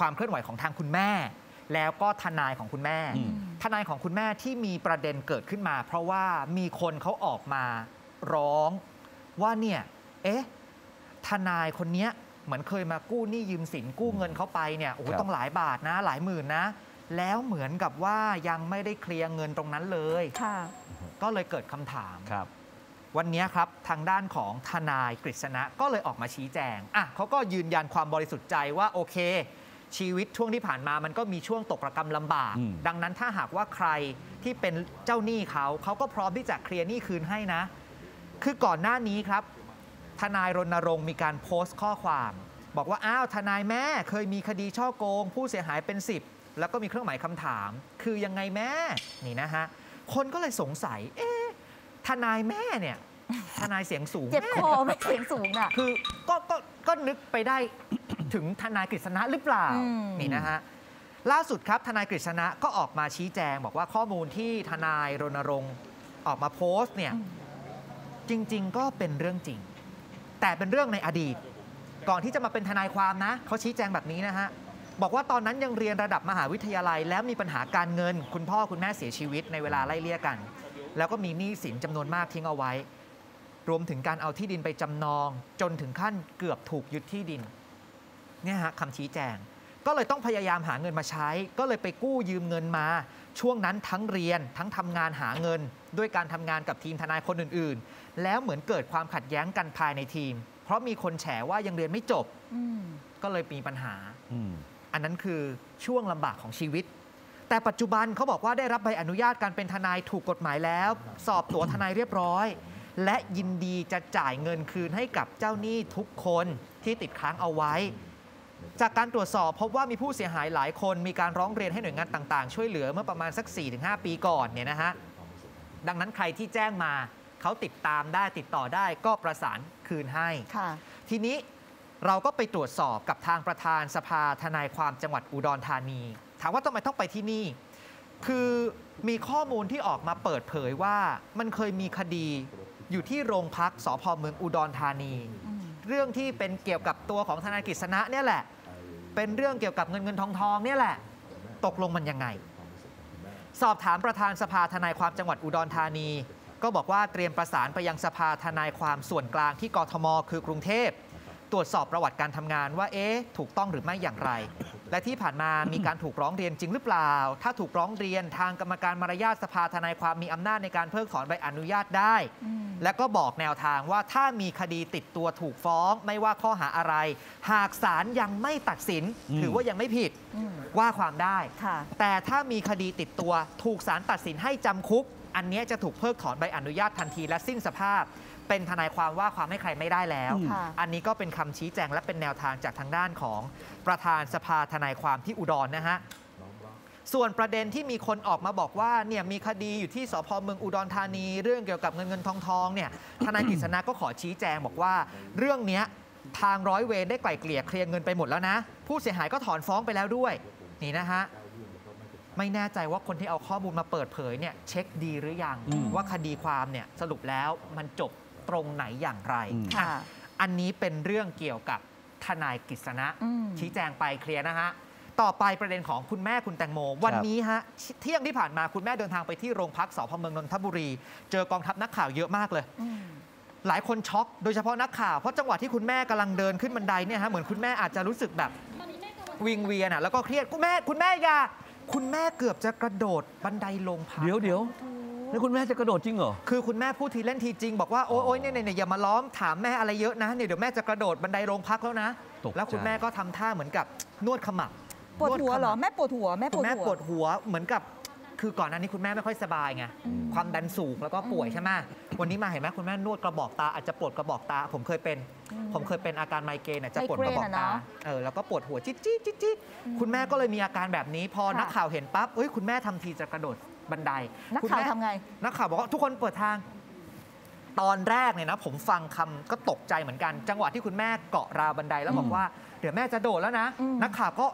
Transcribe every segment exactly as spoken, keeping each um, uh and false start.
ความเคลื่อนไหวของทางคุณแม่แล้วก็ทนายของคุณแม่ทนายของคุณแม่ที่มีประเด็นเกิดขึ้นมาเพราะว่ามีคนเขาออกมาร้องว่าเนี่ยเอ๊ะทนายคนนี้เหมือนเคยมากู้หนี้ยืมสินกู้เงินเขาไปเนี่ยโอ้ต้องหลายบาทนะหลายหมื่นนะแล้วเหมือนกับว่ายังไม่ได้เคลียร์เงินตรงนั้นเลยก็เลยเกิดคำถามวันนี้ครับทางด้านของทนายกฤษณะก็เลยออกมาชี้แจงอ่ะเขาก็ยืนยันความบริสุทธิ์ใจว่าโอเคชีวิตช่วงที่ผ่านมามันก็มีช่วงตกระกำลำบากดังนั้นถ้าหากว่าใครที่เป็นเจ้าหนี้เขาเขาก็พร้อมที่จะเคลียร์หนี้คืนให้นะคือก่อนหน้านี้ครับทนายรณรงค์มีการโพสต์ข้อความบอกว่าอ้าวทนายแม่เคยมีคดีช่อโกงผู้เสียหายเป็นสิบแล้วก็มีเครื่องหมายคำถามคือยังไงแม่นี่นะฮะคนก็เลยสงสัยเอ๊ะทนายแม่เนี่ยทนายเสียงสูงเจ็บคอไม่เสียงสูงอ่ะคือก็ก็ก็นึกไปได้ถึงทนายกฤษณะหรือเปล่านี่นะฮะล่าสุดครับทนายกฤษณะก็ออกมาชี้แจงบอกว่าข้อมูลที่ทนายรณรงค์ออกมาโพสต์เนี่ยจริงๆก็เป็นเรื่องจริงแต่เป็นเรื่องในอดีตก่อนที่จะมาเป็นทนายความนะเขาชี้แจงแบบนี้นะฮะบอกว่าตอนนั้นยังเรียนระดับมหาวิทยาลัยแล้วมีปัญหาการเงินคุณพ่อคุณแม่เสียชีวิตในเวลาไล่เลี่ยกันแล้วก็มีหนี้สินจำนวนมากทิ้งเอาไว้รวมถึงการเอาที่ดินไปจำนองจนถึงขั้นเกือบถูกยึดที่ดินเนี่ยฮะคำชี้แจงก็เลยต้องพยายามหาเงินมาใช้ก็เลยไปกู้ยืมเงินมาช่วงนั้นทั้งเรียนทั้งทำงานหาเงินด้วยการทำงานกับทีมทนายคนอื่นๆแล้วเหมือนเกิดความขัดแย้งกันภายในทีมเพราะมีคนแฉว่ายังเรียนไม่จบก็เลยมีปัญหาอันนั้นคือช่วงลำบากของชีวิตแต่ปัจจุบันเขาบอกว่าได้รับใบอนุญาตการเป็นทนายถูกกฎหมายแล้วสอบตั๋วทนายเรียบร้อยและยินดีจะจ่ายเงินคืนให้กับเจ้าหนี้ทุกคนที่ติดค้างเอาไว้จากการตรวจสอบพบว่ามีผู้เสียหายหลายคนมีการร้องเรียนให้หน่วยงานต่างๆช่วยเหลือเมื่อประมาณสัก สี่ถึงห้า ปีก่อนเนี่ยนะฮะดังนั้นใครที่แจ้งมาเขาติดตามได้ติดต่อได้ก็ประสานคืนให้ทีนี้เราก็ไปตรวจสอบกับทางประธานสภาทนายความจังหวัดอุดรธานีถามว่าทำไมต้องไปที่นี่คือมีข้อมูลที่ออกมาเปิดเผยว่ามันเคยมีคดีอยู่ที่โรงพักสภ.เมืองอุดรธานีเรื่องที่เป็นเกี่ยวกับตัวของทนายกฤษณะเนี่ยแหละเป็นเรื่องเกี่ยวกับเงินเงินทองทองเนี่ยแหละตกลงมันยังไงสอบถามประธานสภาทนายความจังหวัดอุดรธานีก็บอกว่าเตรียมประสานไปยังสภาทนายความส่วนกลางที่กทมคือกรุงเทพตรวจสอบประวัติการทำงานว่าเอ๊ะถูกต้องหรือไม่อย่างไรและที่ผ่านมามีการถูกร้องเรียนจริงหรือเปล่าถ้าถูกร้องเรียนทางกรรมการมารยาทสภาทนายความมีอำนาจในการเพิกถอนใบอนุญาตได้และก็บอกแนวทางว่าถ้ามีคดีติดตัวถูกฟ้องไม่ว่าข้อหาอะไรหากศาลยังไม่ตัดสินถือว่ายังไม่ผิดว่าความได้แต่ถ้ามีคดีติดตัวถูกศาลตัดสินให้จำคุกอันนี้จะถูกเพิกถอนใบอนุญาตทันทีและสิ้นสภาพเป็นทนายความว่าความให้ใครไม่ได้แล้วอันนี้ก็เป็นคำชี้แจงและเป็นแนวทางจากทางด้านของประธานสภาทนายความที่อุดรนะฮะส่วนประเด็นที่มีคนออกมาบอกว่าเนี่ยมีคดีอยู่ที่สภ.เมืองอุดรธานีเรื่องเกี่ยวกับเงินเงินทองทองเนี่ยทนายกฤษณะก็ขอชี้แจงบอกว่าเรื่องนี้ทางร้อยเวรได้ไกล่เกลี่ยเคลียร์เงินไปหมดแล้วนะผู้เสียหายก็ถอนฟ้องไปแล้วด้วยนี่นะฮะไม่แน่ใจว่าคนที่เอาข้อมูลมาเปิดเผยเนี่ยเช็คดีหรือยังว่าคดีความเนี่ยสรุปแล้วมันจบตรงไหนอย่างไรอันนี้เป็นเรื่องเกี่ยวกับทนายกฤษณะชี้แจงไปเคลียร์นะฮะต่อไปประเด็นของคุณแม่คุณแตงโมวันนี้ฮะเที่ยงที่ผ่านมาคุณแม่เดินทางไปที่โรงพักสภ.เมืองนนทบุรีเจอกองทัพนักข่าวเยอะมากเลยหลายคนช็อกโดยเฉพาะนักข่าวเพราะจังหวะที่คุณแม่กำลังเดินขึ้นบันไดเนี่ยฮะเหมือนคุณแม่อาจจะรู้สึกแบบวิงเวียนอ่ะแล้วก็เครียดคุณแม่คุณแม่อย่าคุณแม่เกือบจะกระโดดบันไดลงพักเดี๋ยวเดี๋ยวแล้วคุณแม่จะกระโดดจริงเหรอคือคุณแม่พูดทีเล่นทีจริงบอกว่าโอ๊ยเนี่ยเนี่ยอย่ามาล้อมถามแม่อะไรเยอะนะเนี่ยเดี๋ยวแม่จะกระโดดบันไดโรงพักแล้วนะแล้วคุณแม่ก็ทำท่าเหมือนกับนวดขมับปวดหัวเหรอแม่ปวดหัวแม่ปวดหัวแม่ปวดหัวเหมือนกับคือก่อนหน้านี้คุณแม่ไม่ค่อยสบายไงความดันสูงแล้วก็ป่วยใช่ไหมวันนี้มาเห็นไหมคุณแม่นวดกระบอกตาอาจจะปวดกระบอกตาผมเคยเป็นผมเคยเป็นอาการไมเกรนจะปวดกระบอกตาเออแล้วก็ปวดหัวจิ๊ดจิ๊ดจิ๊ดจิ๊ดคุณแม่ก็เลยมีอาการแบบนี้พอนักข่าวเห็นปั๊บเอ้ยคุณแม่ทำทีจะกระโดดบันไดนักข่าวทำไงนักข่าวบอกว่าทุกคนเปิดทางตอนแรกเนี่ยนะผมฟังคำก็ตกใจเหมือนกันจังหวะที่คุณแม่เกาะราวบันไดแล้วบอกว่าเดี๋ยวแม่จะโดดแล้วนะนักข่าวก็คุ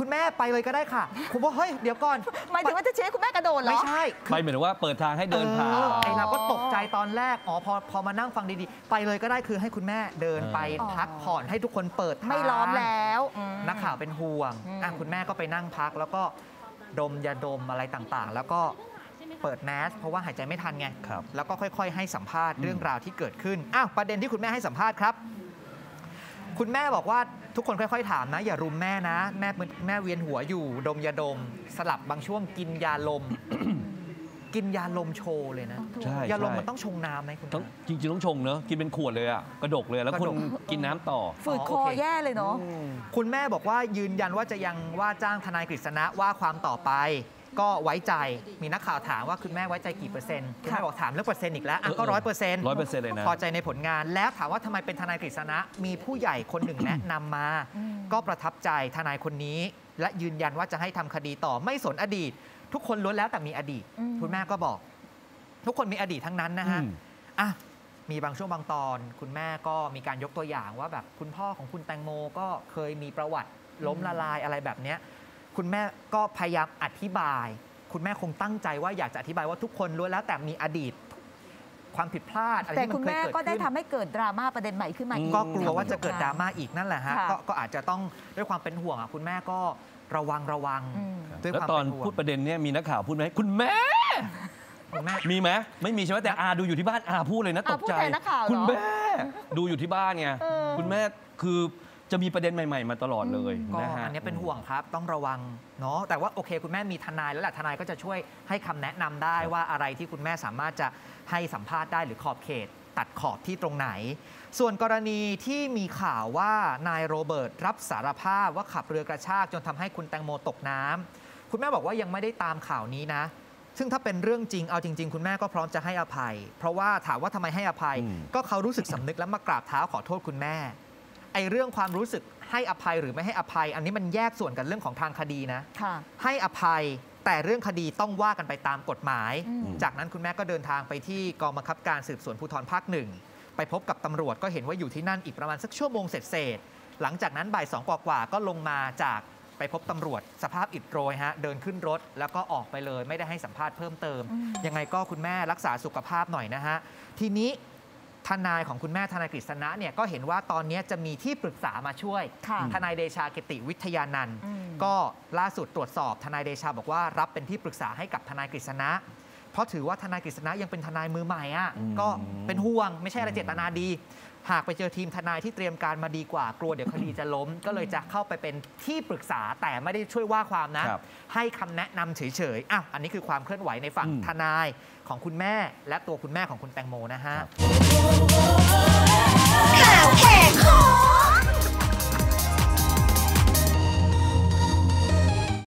คุณแม่ไปเลยก็ได้ค่ะผมว่าเฮ้ยเดี๋ยวก่อนหมายถึงว่าจะเชียร์คุณแม่กระโดดเหรอไม่ใช่คือไปเหมือนว่าเปิดทางให้เดินผ่านเออไอเราก็ตกใจตอนแรกอ๋อพอพอมานั่งฟังดีๆไปเลยก็ได้คือให้คุณแม่เดินไปอ๋อพักผ่อนให้ทุกคนเปิดทางไม่ล้อมแล้วอืมนักข่าวเป็นห่วงอืมอ่ะคุณแม่ก็ไปนั่งพักแล้วก็ดมยาดมอะไรต่างๆ แล้วก็เปิดแมสเพราะว่าหายใจไม่ทันไงครับแล้วก็ค่อยๆ ให้สัมภาษณ์เรื่องราวที่เกิดขึ้นอ้าวประเด็นที่คุณแม่ให้สัมภาษณ์ครับ คุณแม่บอกว่าทุกคนค่อยๆถามนะ อย่ารุมแม่นะ แม่แม่เวียนหัวอยู่ ดมยาดม สลับบางช่วงกินยาลม กินยาลมโชว์เลยนะใช่ยาลมใช่มันต้องชงน้ำไหมคุณต้องแม่จริงๆต้องชงเนอะกินเป็นขวดเลยอ่ะกระดกเลยแล้วกระคุดณกกินน้ำต่อฝืดอ๋อคอโอเคแย่เลยเนาะคุณแม่บอกว่ายืนยันว่าจะยังว่าจ้างทนายกฤษณะว่าความต่อไป ก็ไว้ใจมีนักข่าวถามว่าคุณแม่ไว้ใจกี่เปอร์เซ็นต์คุณแม่บอกถามเรื่องเปอร์เซ็นต์อีกแล้วอ่ะก็ร้อยเปอร์เซ็นต์ร้อยเปอร์เซ็นต์เลยนะพอใจในผลงานแล้วถามว่าทำไมเป็นทนายกฤษณะมีผู้ใหญ่คนหนึ่งแนะนำมาอืมก็ประทับใจทนายคนนี้ และยืนยันว่าจะให้ทำคดีต่อไม่สนอดีต ทุกคนล้วนแล้วแต่มีอดีตอืมคุณแม่ก็บอก ทุกคนมีอดีตทั้งนั้นนะฮะอืมอ่ะมีบางช่วงบางตอน คุณแม่ก็มีการยกตัวอย่างว่าแบบคุณพ่อของคุณแตงโมก็เคยมีประวัติล้มละลายอะไรแบบเนี้ยคุณแม่ก็พยายามอธิบาย คุณแม่คงตั้งใจว่าอยากจะอธิบายว่าทุกคนล้วนแล้วแต่มีอดีต ความผิดพลาดอะไรแต่ที่มัคุนณเคยแม่เกิดก็ได้ขึ้นทำให้เกิดดราม่าประเด็นใหม่ขึ้นมาอีกก็กลัวว่าจะเกิดดราม่าอีกนั่นแหละฮะค่ะก็ก็อาจจะต้องด้วยความเป็นห่วงอ่ะคุณแม่ก็ระวังระวังอืมด้วยแล้วความตอนเป็นห่วงพูดประเด็นเนี้ยมีนักข่าวพูดไหมคุณแม่คุณแม่มีไหมไม่มีใช่ไหมแต่อาดูอยู่ที่บ้านอาพูดเลยนะตอาก พูดใจแทนนักข่าวเหรอคุณแม่ดูอยู่ที่บ้านไงเออคุณแม่คือจะมีประเด็นใหม่ ๆ มาตลอดเลยก็นะฮะอันนี้เป็นห่วงครับต้องระวังเนาะแต่ว่าโอเค คุณแม่มีทนายแล้วแหละทนายก็จะช่วยให้คำแนะนำได้ว่าอะไรที่คุณแม่สามารถจะให้สัมภาษณ์ได้หรือขอบเขต ตัดขอบที่ตรงไหน ส่วนกรณีที่มีข่าวว่านายโรเบิร์ตรับสารภาพว่าขับเรือกระชากจนทำให้คุณแตงโมตกน้ำคุณแม่บอกว่ายังไม่ได้ตามข่าวนี้นะ ซึ่งถ้าเป็นเรื่องจริงเอาจริงๆคุณแม่ก็พร้อมจะให้อภัย เพราะว่าถามว่าทำไมให้อภัยอืมก็เขารู้สึกสำนึกและมากราบเท้าขอโทษคุณแม่ไอ้เรื่องความรู้สึกให้อภัยหรือไม่ให้อภัย อันนี้มันแยกส่วนกันเรื่องของทางคดีนะค่ะให้อภัยแต่เรื่องคดีต้องว่ากันไปตามกฎหมายอืมจากนั้นคุณแม่ก็เดินทางไปที่กองบังคับการสืบสวนภูธรภาคหนึ่งไปพบกับตำรวจก็เห็นว่าอยู่ที่นั่นอีกประมาณสักชั่วโมงเศษๆหลังจากนั้นบ่ายสองกว่าๆก็ลงมาจากไปพบตำรวจสภาพอิดโรยฮะเดินขึ้นรถแล้วก็ออกไปเลยไม่ได้ให้สัมภาษณ์เพิ่มเติมอืมยังไงก็คุณแม่รักษาสุขภาพหน่อยนะฮะทีนี้ทนายของคุณแม่ทนายกฤษณะเนี่ยก็เห็นว่าตอนนี้จะมีที่ปรึกษามาช่วยค่ะทนายเดชากิติวิทยานันท์อืมก็ล่าสุดตรวจสอบทนายเดชาบอกว่ารับเป็นที่ปรึกษาให้กับทนายกฤษณะ เพราะถือว่าทนายกฤษณะยังเป็นทนายมือใหม่อ่ะอืมก็เป็นห่วงไม่ใช่อะไรเจตนาดี หากไปเจอทีมทนายที่เตรียมการมาดีกว่ากลัวเดี๋ยวคดีจะล้ม ก็เลยจะเข้าไปเป็นที่ปรึกษาแต่ไม่ได้ช่วยว่าความนะครับให้คำแนะนำเฉยๆอ้าวอันนี้คือความเคลื่อนไหวในฝั่งอืมทนายของคุณแม่และตัวคุณแม่ของคุณแตงโมนะฮะครับข่าวแหกคอ